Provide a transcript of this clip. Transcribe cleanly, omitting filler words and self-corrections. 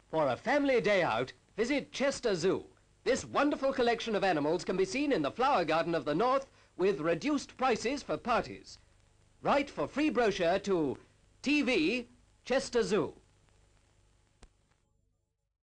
For a family day out, visit Chester Zoo. This wonderful collection of animals can be seen in the Flower Garden of the North with reduced prices for parties. Write for free brochure to TV, Chester Zoo.